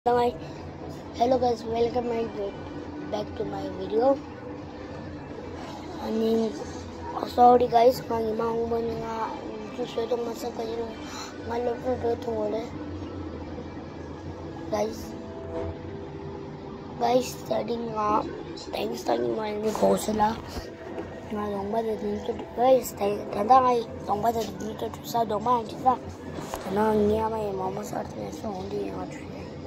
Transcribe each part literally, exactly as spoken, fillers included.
My hello guys, welcome my back to my video. And sorry guys, my mom when you should do myself my little to guys. Guys, studying up. Thanks studying my new course la. Mà đồng bây giờ thì guys thầy thằng ta này đồng bây giờ thì tôi sao đồng bây giờ ra nó nghe mày mà mà sao thì sao đi học chuyện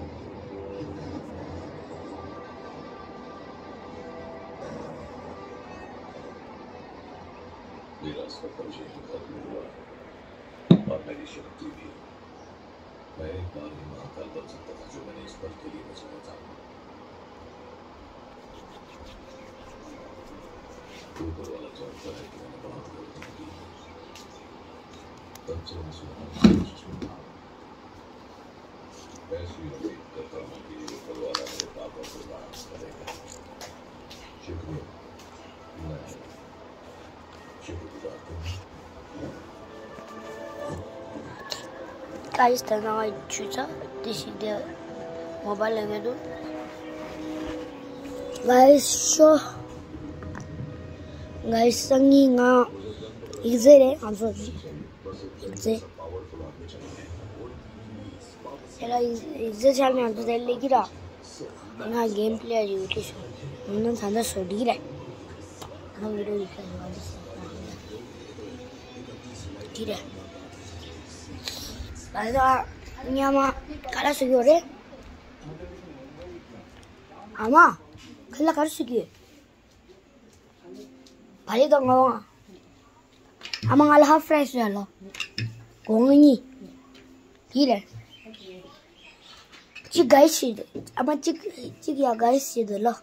रास्ता परिचय खत्म हुआ और मेरी शक्ति भी। मैं एक बार ही महाकाल बन सकता था जो मैंने इस पल के लिए बचाया था। ऊपर वाला जानता है कि मैंने बहुत गलती की है। तब से मैं सुनने की कोशिश करता हूँ। ऐसी उम्मीद करता हूँ कि ऊपर वाला मेरे पापा को माफ करेगा। शुक्रिया। नहीं Guys, then I choose this is the mobile level. Guys, so guys, singing uh, is it? I'm sorry. Is it? Hello, is this how I'm to tell you that? I'm gameplay education. I'm not under so direct. I'm video you can watch. Tidak. Bahasa nyama kalau segiore, ama kalau kalau segi, balik dong ngawang, ama ngalah fresh ya lo, gongi, tidak. Cik guys sih, ama cik cik ya guys sih dulu.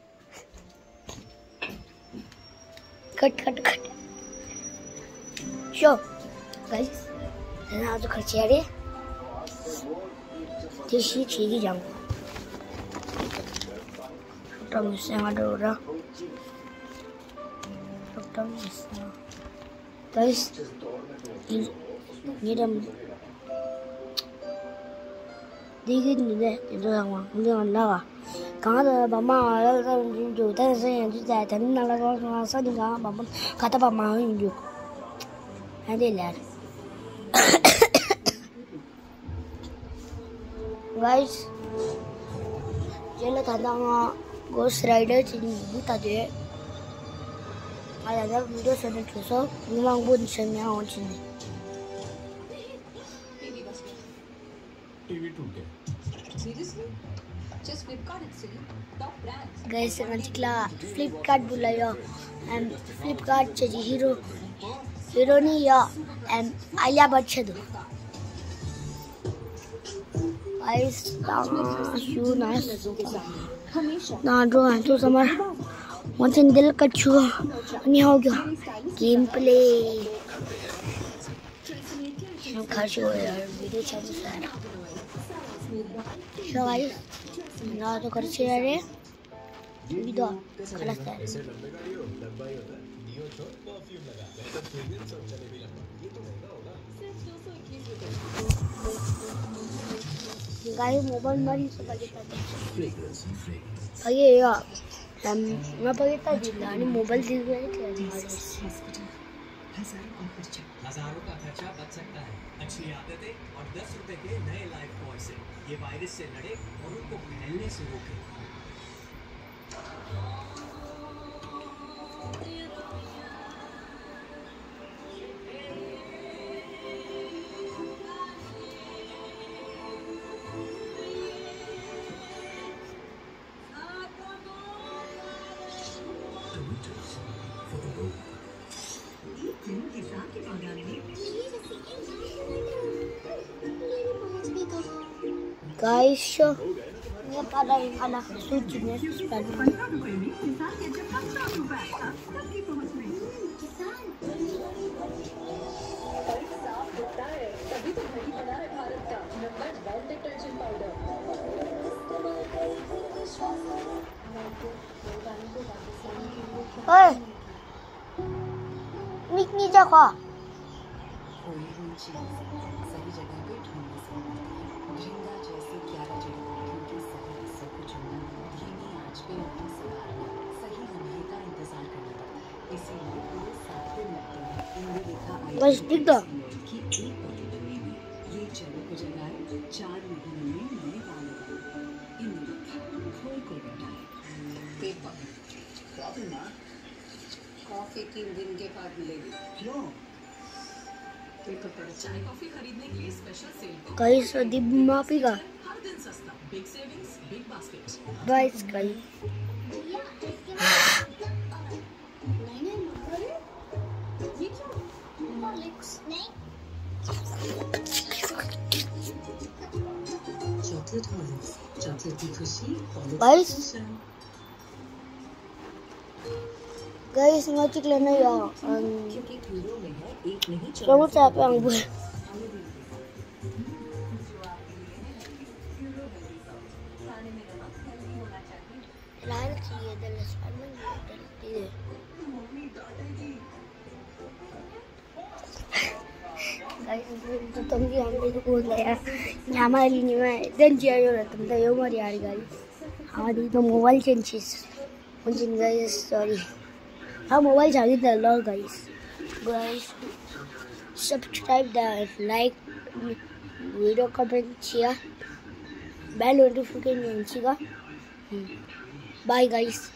Cut cut cut. Sure. Guys, now to cut here. This is cheesy jam. Tom is saying, "Adora." Tom is guys, you need them. They didn't do that. They don't want. They don't know. Quand maman a eu du temps, c'est du temps. T'as mis dans la maison, ça dit quand maman, quand t'as pas maman eu du. Adilar. Guys, jela tanda Ghost Rider ini buta deh. Ada video sana cuso, memang pun semua orang sini. T V टूट गया। Seriously? Just Flipkart itself. Top brands. Guys, nanti kala Flipkart bulaya, and Flipkart jadi hero. Hero ni ya, and Alia Bachchadu. Guys, shoe nice. Na जो है तो summer once in दिल का छुआ नहीं हो गया gameplay. हम खर्च हो यार वीडियो चल रहा है. So guys, ना तो खर्च हो रहे वीडियो खलास है. Guys, mobile mari se bagita. Aye ya, हम मैं bagita जिला ने mobile दिल गए थे. हजारों का खर्चा बच सकता है अच्छी आदतें और दस रुपए के नए लाइफ बॉय से ये वायरस से लड़े और उनको फैलने से रोके. Guys, show ये pada pada सूची में स्पेड ओए मिक नहीं जाखा सही जगह पे ढूंढ सकते हैं। झींगा जैसे ग्यारह जड़ी बूटियों बस दिख दो की एक बोतल बनने में ये चलो को जगाए चार महीने में नए बाल लगाए इनमें खोल को घटाए पेपर कॉफी ना कॉफी तीन दिन के बाद मिलेगी। क्यों पेपर पर चाय कॉफी खरीदने के लिए स्पेशल सेल गाइस प्रदीप माफी का हर दिन सस्ता big savings Big Basket guys guys chocolate Horlicks chocolate की खुशी गाइस गाइस मैं चिकन नहीं आ क्योंकि पूरों में है एक नहीं प्रमोट से आप अंगूर लाल चाहिए दिल स्पाइडरमैन डलती है गाइस तो तुम भी हमने तो बोल दिया हमारे लिए मैं दिन चाहिए और तुम तो यो मर यार गाइस हमारी तो मोबाइल चेंजेस मुझे गाइस सॉरी हाँ मोबाइल चाहिए था लो guys guys subscribe the like video comment share bell notification का बाय गाइस